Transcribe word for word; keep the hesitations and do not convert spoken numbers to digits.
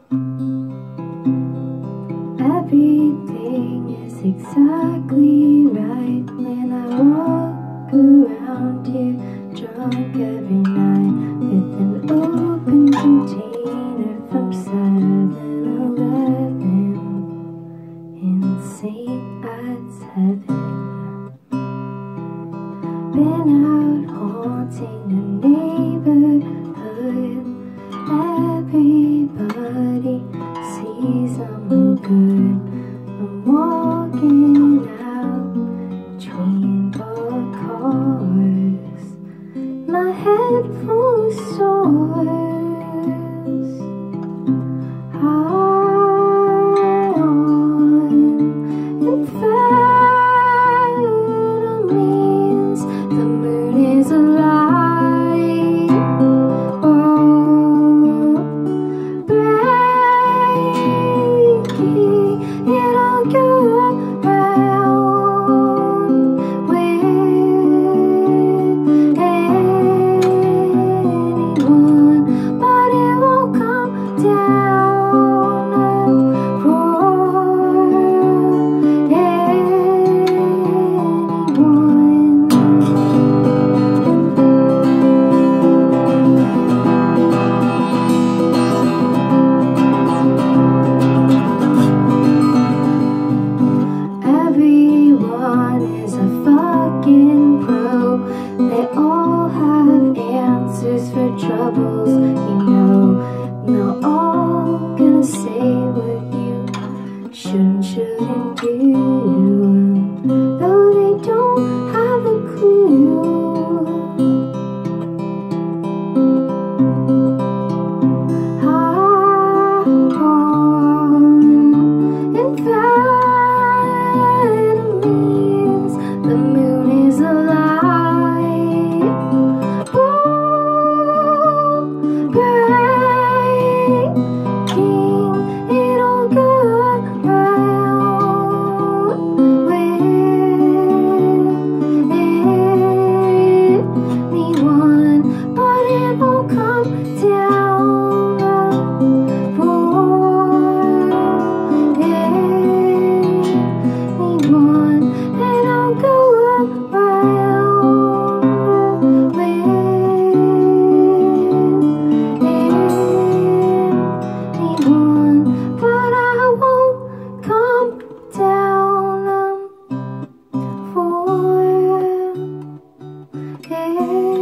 Everything is exactly right when I walk around here drunk every night with an open container from seven eleven in Saint Ides heaven. Been out haunting the neighborhood. Everybody sees I'm no good. I'm walking out between parked cars, my head full of stars. High on amphetamines, the moon is alive. Oh, breaking it all go around with anyone, but it won't come down for anyone. Everyone is a fucking pro. They all have answers for troubles, you know. They're all gonna say what you shouldn't, shouldn't do, though they don't have a clue. High on amphetamines, the moon is alive. Boom, breaking it all go around with anyone, but it won't come down for anyone, and I'll go around with anyone, but I won't come down for anyone.